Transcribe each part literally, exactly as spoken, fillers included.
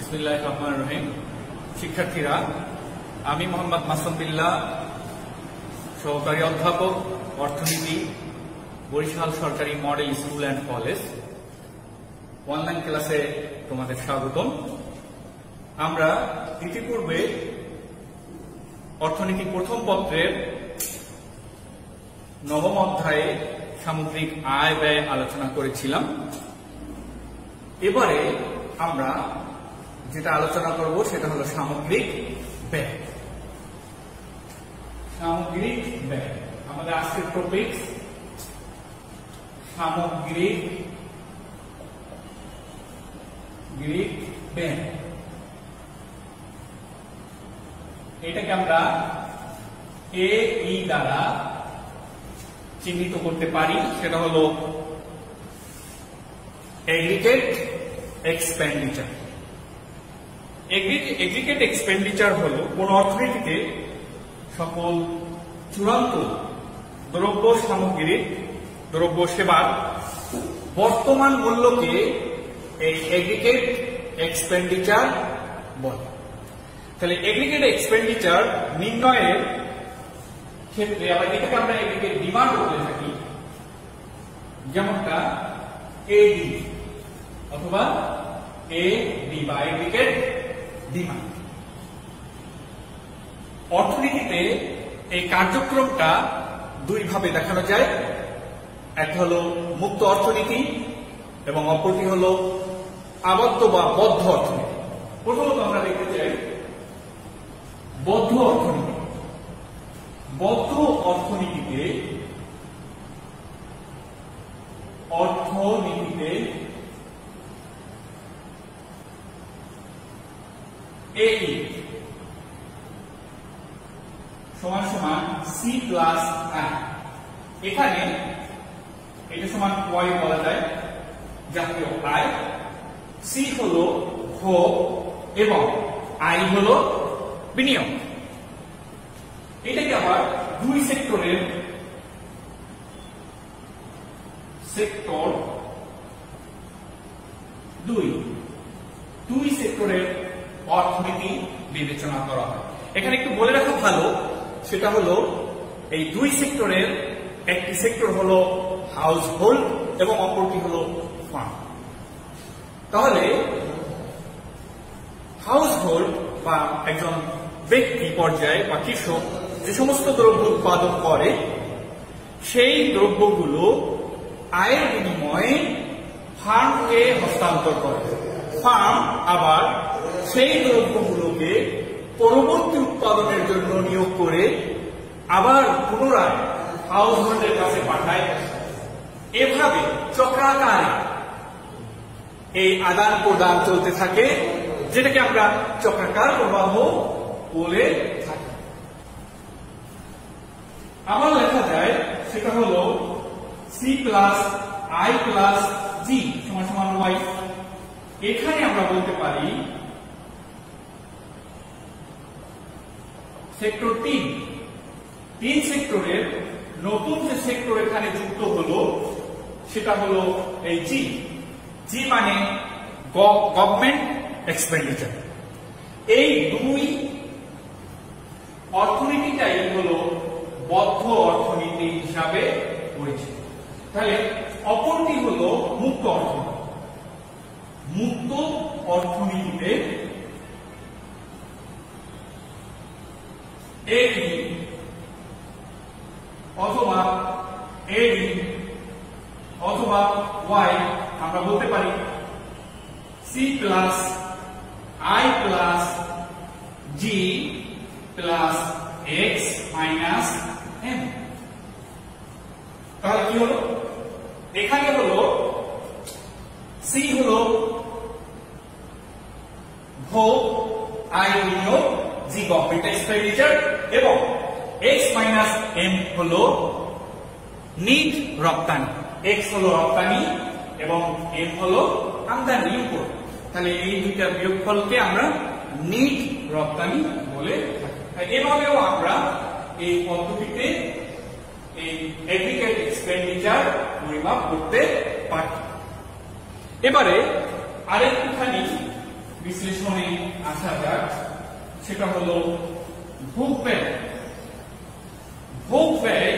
বিসমিল্লাহির রহমানির রহিম। শিক্ষার্থীরা, আমি মোহাম্মদ মাসুম বিল্লাহ, সহকারী অধ্যাপক অর্থনীতি, বরিশাল সরকারি model school and college. Online ক্লাসে তোমাদের স্বাগতম। আমরা ইতিপূর্বে অর্থনীতি প্রথম পত্রের নবম অধ্যায়ে সামগ্রিক আয় ব্যয় আলোচনা করেছিলাম। এবারে আমরা যেটা আলোচনা করব সেটা হলো সামগ্রিক ব্যয়। সামগ্রিক ব্যয় আমাদের আজকের টপিক, সামগ্রিক গ্রিক ব্যয়। এটাকে আমরা এ ই দ্বারা চিহ্নিত করতে পারি। সেটা হলো এগ্রিগেট এক্সপেন্ডিচার। এগ্রিগেট এক্সপেন্ডিচার হলো কোন অর্থনীতিতে সকল চূড়ান্ত দ্রব্য সামগ্রীর দ্রব্য সেবার বর্তমান মূল্যকে এই এগ্রিগেট এক্সপেন্ডিচার বলে। তাহলে এগ্রিগেট এক্সপেন্ডিচার নির্ণয়ের ক্ষেত্রে আবার এটাকে আমরা এগ্রিগেট ডিমান্ড বলে থাকি, যেমনটা এডি অথবা এডি বা এগ্রিগেট ডিমান্ড। অর্থনীতিতে এই কার্যক্রমটা দুই ভাবে দেখানো যায়। একটা হলো মুক্ত অর্থনীতি এবং অপরটি হলো আবদ্ধ বা বদ্ধ অর্থনীতি। প্রথমত আমরা দেখতে চাই বদ্ধ অর্থনীতি। বদ্ধ অর্থনীতিতে অর্থনীতিতে এই সমান সমান সি প্লাস আই। এখানে এটা সমান ওয়াই বলা যায়, জাতীয় আয়। সি হলো ভোগ এবং আই হলো বিনিয়োগ। এটাকে আবার দুই সেক্টরের সেক্টর দুই দুই সেক্টরের অর্থনীতি বিবেচনা করা হয়। এখানে একটু বলে রাখা ভালো, সেটা হলো এই দুই সেক্টরের একটি সেক্টর হলো হাউস হোল্ড এবং অপরটি হলো ফার্ম। তাহলে হাউস হোল্ড বা একজন ব্যক্তি পর্যায়ে বা কৃষক যে সমস্ত দ্রব্য উৎপাদন করে সেই দ্রব্যগুলো আয়ের বিনিময়ে ফার্মকে হস্তান্তর করে। ফার্ম আবার সেই দ্রব্যগুলোকে পরবর্তী উৎপাদনের জন্য নিয়োগ করে আবার পুনরায় হাউস হোল্ডের কাছে পাঠায়। এভাবে চক্রাকারে এই আদান প্রদান চলতে থাকে, যেটাকে আমরা চক্রাকার প্রবাহ বলে থাকি। আবার লেখা যায় সেটা হলো C plus I plus G সমান সমান ওয়াই। এখানে আমরা বলতে পারি সেক্টর তিন তিন সেক্টরের নতুন যে সেক্টর এখানে যুক্ত হলো সেটা হলো এই জি। জি মানে গভর্নমেন্ট এক্সপেন্ডিচার। এই দুই অর্থনীতিটাই হলো বদ্ধ অর্থনীতি হিসাবে পরিচিত। তাহলে অপরটি হলো মুক্ত অর্থনীতি। মুক্ত অর্থনীতিতে এডি অথবা এডি অথবা ওয়াই আমরা বলতে পারি C plus I plus G plus X minus M. তাহলে কি হলো? এখানে হলো সি হলো ভোগ, আই বিনিয়োগ, জি গভর্নমেন্ট এক্সপেন্ডিচার এবং এক্স মাইনাস এম হলো নিট রপ্তানি। এক্স হলো রপ্তানি এবং এম হলো আমদানি ইম্পোর্ট। তাহলে এই দুইটা বিয়োগফলকে আমরা নিট রপ্তানি বলে থাকি। এভাবেও আমরা এই পদ্ধতিতে এই এগ্রিগেট এক্সপেন্ডিচার পরিমাপ করতে পারি। এবারে আরেকটুখানি বিশ্লেষণে আসা যাক, সেটা হলো ভোগ ব্যয়। ভোগ ব্যয়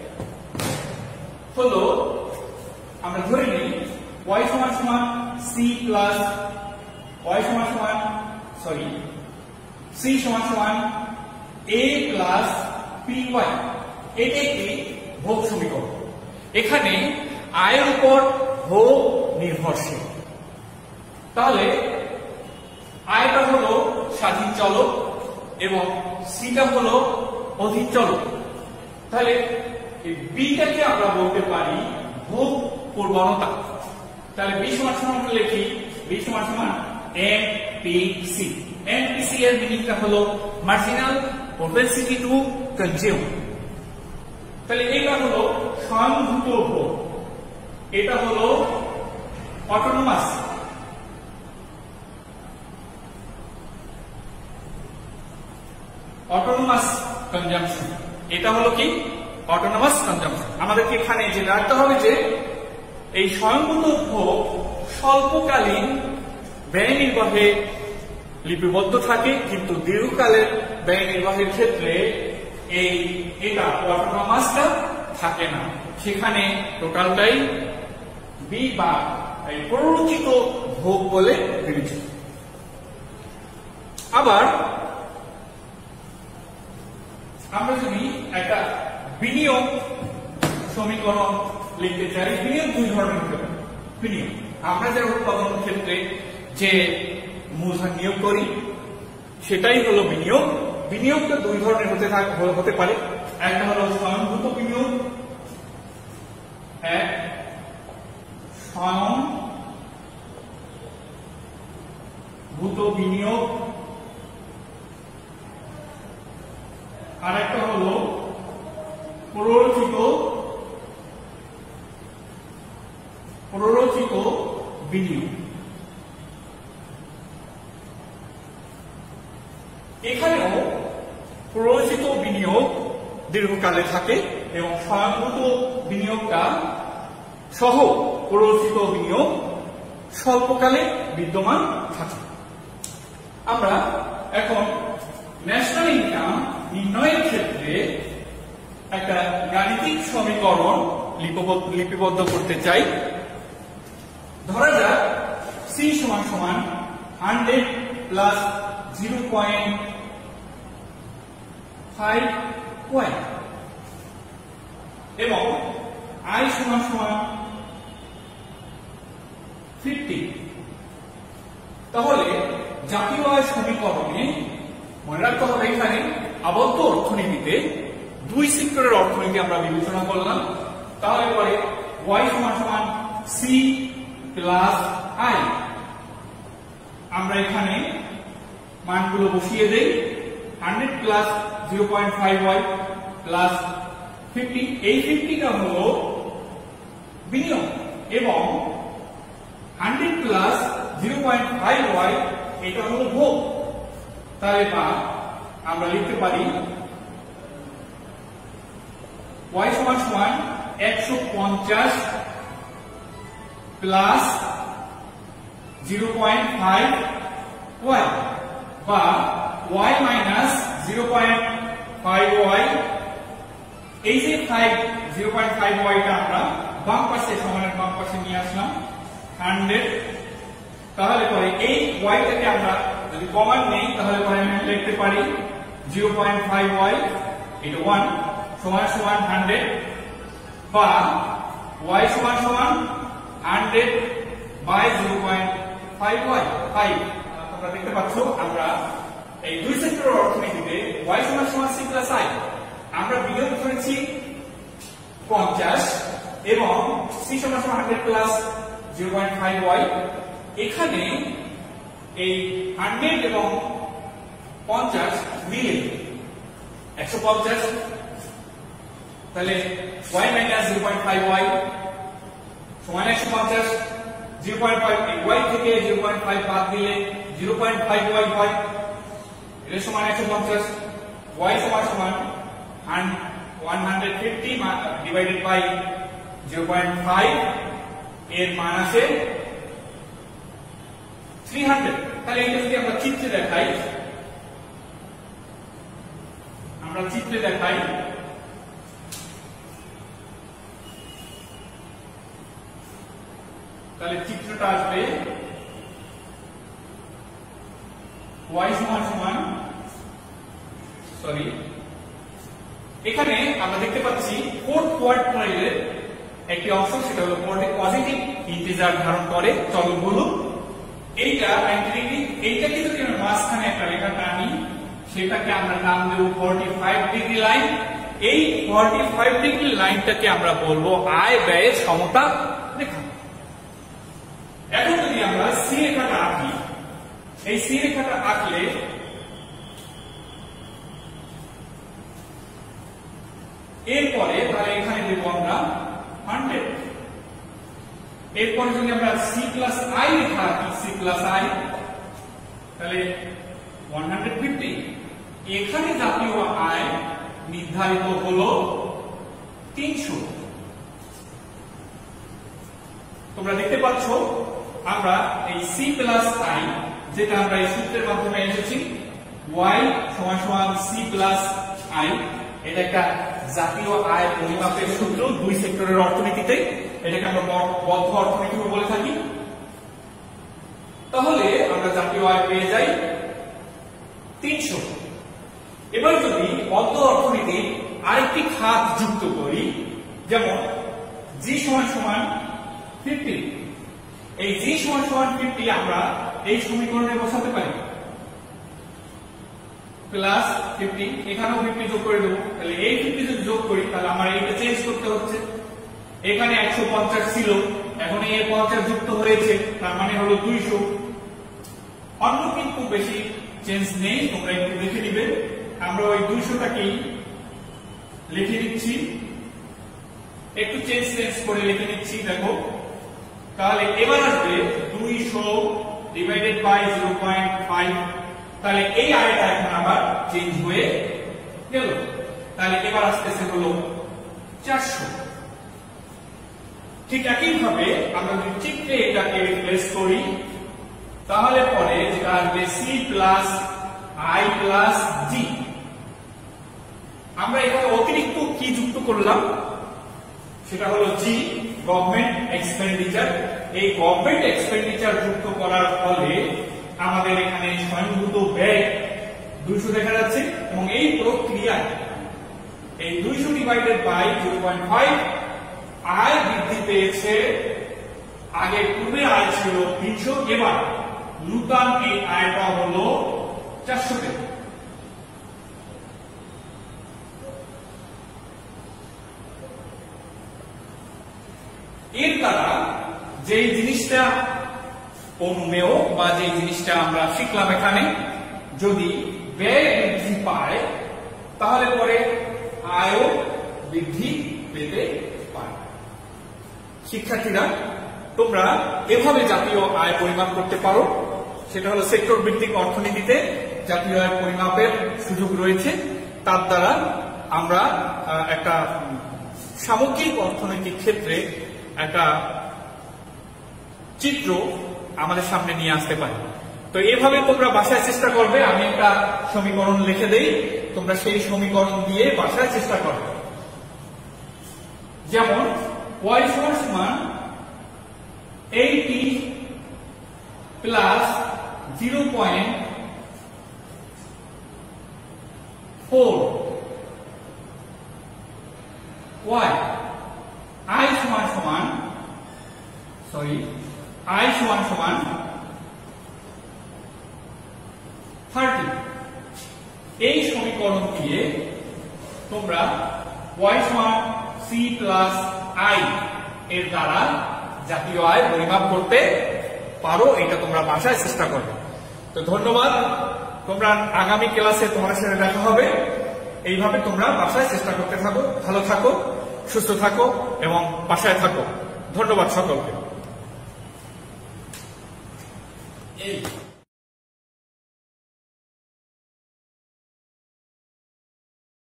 হলো, আমরা ধরে নিই y সমান সমান c প্লাস y সমান সমান সরি c সমান সমান a প্লাস py। এটি একটি ভোগ সমীকরণ। এখানে আয়ের উপর ভোগ নির্ভরশীল। তাহলে আয়টা হলো স্বাধীন চলক এবং সিটা হলো অধীন চলক। তাহলে বিটাকে আমরা বলতে পারি ভোগ প্রবণতা। তাহলে বি সমান সমান লিখি বি সমান সমান M P C. M P C এর মিনিংটা হলো মার্জিনাল প্রপেনসিটি টু কনজিউম। তাহলে এটা হলো স্বয়ংভূত ভোগ, এটা হলো অটোনোমাস অটোনোমাস কনজাম্পশন। এটা হলো কি অটোনোমাস কনজাম্পশন। আমাদেরকে এখানে যে রাখতে হবে যে এই স্বয়ংভূত ভোগ স্বল্পকালীন ব্যয় নির্বাহে লিপিবদ্ধ থাকে, কিন্তু দীর্ঘকালের ব্যয় নির্বাহের ক্ষেত্রে এই এটা অটোনোমাসটা থাকে না, সেখানে টোটালটাই বি বা এই প্ররোচিত ভোগ বলে বিবেচিত। আবার আমরা যদি একটা বিনিয়োগ সমীকরণ লিখতে চাই, বিনিয়োগ দুই ধরনের হতে পারে। বিনিয়োগ আমরা যারা উৎপাদন ক্ষেত্রে যে মূলধন নিয়োগ করি সেটাই হলো বিনিয়োগ। বিনিয়োগটা দুই ধরনের হতে হতে পারে। একটা হলো স্বয়ংভূত বিনিয়োগ, এক স্বয়ংভূত বিনিয়োগ, আর একটা হলো প্ররোচিত প্ররোচিত বিনিয়োগ। এখানেও প্ররোচিত বিনিয়োগ দীর্ঘকালে থাকে এবং স্বয়ংভূত বিনিয়োগটা সহ প্ররোচিত বিনিয়োগ স্বল্পকালে বিদ্যমান থাকে। আমরা এখন ন্যাশনাল ইনকাম নির্ণয়ের ক্ষেত্রে একটা গাণিতিক সমীকরণ লিপিবদ্ধ করতে চাই। ধরা যাক সি সমান সমান hundred plus zero point five Y এবং আই সমান সমান ফিফটি। তাহলে জাতীয় আয় সমীকরণে মনে রাখতে হবে এখানে আবদ্ধ অর্থনীতিতে দুই সেক্টরের অর্থনীতি আমরা বিবেচনা করলাম। তাহলে পরে y সমান সমান সি প্লাস আই। আমরা এখানে মানগুলো বসিয়ে দেই। Hundred plus zero point five Y plus fifty. এই ফিফটিটা হলো বিনিয়োগ এবং hundred plus zero point five Y এটা হলো ভোগ। তাহলে বা আমরা লিখতে পারি y সমান সমান একশো পঞ্চাশ plus zero point five Y বা y minus zero point five Y. এই যে ফাইভ জিরো পয়েন্ট ফাইভ ওয়াইটা আমরা বাম পাশে সমানের বাম পাশে নিয়ে আসলাম হান্ড্রেড। তাহলে পরে এই ওয়াইটাকে আমরা যদি কমন নেই তাহলে পরে আমি লিখতে পারি জিরো পয়েন্ট ফাইভ ওয়াই এটা ওয়ান সমান সমান হান্ড্রেড বা y সমান সমান hundred by zero point five Y five. তোমরা দেখতে পাচ্ছ আমরা এই দুই সেক্টরের অর্থনীতিতে y সমান সমান c প্লাস i আমরা বিনিয়োগ করেছি পঞ্চাশ এবং c সমান সমান hundred plus zero point five Y. এখানে এই হান্ড্রেড এবং পঞ্চাশ মিলে একশো পঞ্চাশ। তাহলে y minus zero point five Y সমান একশো পঞ্চাশ। জিরো পয়েন্ট ফাইভ ওয়াই থেকে জিরো পয়েন্ট ফাইভ বাদ দিলে জিরো পয়েন্ট ফাইভ ওয়াই হয়, এটা সমান একশো পঞ্চাশ। y সমান সমান one hundred fifty divided by zero point five এর মান আসে থ্রি হান্ড্রেড। তাহলে এটা যদি আমরা চিত্রে দেখাই, আমরা চিত্রে দেখাই তাহলে চিত্রটা আসবে y সমান সমান সরি এখানে আমরা দেখতে পাচ্ছি ফোর্থ কোয়ার্টাইলের একটি অংশ, সেটা হলো পজিটিভ ইন্টিজার ধারণ করে চলকগুলো। এইটা এইটাকে যদি আমরা মাঝখানে একটা রেখা টানি, সেটাকে আমরা নাম দেব পঁয়তাল্লিশ ডিগ্রি লাইন। এই পঁয়তাল্লিশ ডিগ্রি লাইনটাকে আমরা বলবো আয় ব্যয়ের সমতা রেখা। এখন যদি আমরা সি রেখাটা আঁকি, এই সি রেখাটা আঁকলে এরপরে তাহলে এখানে দেব আমরা একশো। এরপরে যদি আমরা সি প্লাস আই রেখা আঁকি, সি প্লাস আই তাহলে একশো পঞ্চাশ। এখানে জাতীয় আয় নির্ধারিত হলো তিনশো। তোমরা দেখতে পাচ্ছ আমরা এই সি প্লাস আই, যেটা আমরা এই সূত্রের মাধ্যমে এসেছি, y সমান সমান সি প্লাস আই, এটা একটা জাতীয় আয় পরিমাপের সূত্র দুই সেক্টরের অর্থনীতিতে। এটাকে আমরা বদ্ধ অর্থনীতি বলে থাকি। তাহলে আমরা জাতীয় আয় পেয়ে যাই তিনশো। এবার যদি বদ্ধ অর্থনীতি আরেকটি খাত যুক্ত করি, যেমন জি সমান সমান পঞ্চাশ, এই জি সমান সমান পঞ্চাশ আমরা এই সমীকরণে বসাতে পারি, প্লাস পঞ্চাশ, এখানেও পঞ্চাশ যোগ করে দেবো। তাহলে এই পঞ্চাশ যদি যোগ করি তাহলে আমার এইটা চেঞ্জ করতে হচ্ছে। এখানে একশো পঞ্চাশ ছিল, এখন এই পঞ্চাশ যুক্ত হয়েছে, তার মানে হলো দুইশো। অন্য কিন্তু বেশি চেঞ্জ নেই, তোমরা একটু দেখে নিবে। আমরা ওই দুইশোটাকেই লিখে নিচ্ছি, একটু চেঞ্জ চেঞ্জ করে লিখে নিচ্ছি। দেখো তাহলে এবার আসবে দুইশো divided by zero point five. তাহলে এই আয়টা এখন আবার চেঞ্জ হয়ে গেল। তাহলে এবার আসতেছে হলো চারশো। ঠিক একই ভাবে আমরা যদি চিত্রে এটাকে রিপ্লেস করি, তাহলে পরে যেটা আসবে C plus I plus G. আমরা এখানে অতিরিক্ত কি যুক্ত করলাম, সেটা হলো জি, গভর্নমেন্ট এক্সপেন্ডিচার। এই গভর্নমেন্ট এক্সপেন্ডিচার যুক্ত করার ফলে আমাদের এখানে স্বয়ংভূত ব্যয় দুইশো দেখা যাচ্ছে, এবং এই প্রক্রিয়ায় এই দুইশো divided by zero point five আয় বৃদ্ধি পেয়েছে। আগে পূর্বে আয় ছিল তিনশো, এবার নূতন এই আয়টা হলো চারশো টাকা। এর দ্বারা যে জিনিসটা অনুমেয় বা যে জিনিসটা আমরা শিখলাম, এখানে যদি ব্যয় বৃদ্ধি পায় তাহলে পরে আয়ও বৃদ্ধি পেতে পারে। শিক্ষার্থীরা, তোমরা এভাবে জাতীয় আয় পরিমাপ করতে পারো। সেটা হলো সেক্টর ভিত্তিক অর্থনীতিতে জাতীয় আয় পরিমাপের সুযোগ রয়েছে। তার দ্বারা আমরা একটা সামগ্রিক অর্থনৈতিক ক্ষেত্রে একটা চিত্র আমাদের সামনে নিয়ে আসতে পারি। তো এভাবে তোমরা বাসায় চেষ্টা করবে। আমি একটা সমীকরণ লিখে দেই, তোমরা সেই সমীকরণ দিয়ে বাসায় চেষ্টা করবে। যেমন y সমান সমান eighty plus zero point four, y i সমান সমান সরি i সমান সমান থার্টি। এই সমীকরণ দিয়ে তোমরা y সমান সি প্লাস আই এর দ্বারা জাতীয় আয় পরিমাপ করতে পারো। এটা তোমরা বাসায় চেষ্টা করবে। তো ধন্যবাদ। তোমরা আগামী ক্লাসে তোমাদের সাথে দেখা হবে। এইভাবে তোমরা বাসায় চেষ্টা করতে থাকো। ভালো থাকো, সুস্থ থাকো এবং বাসায় থাকো। ধন্যবাদ সকলকে।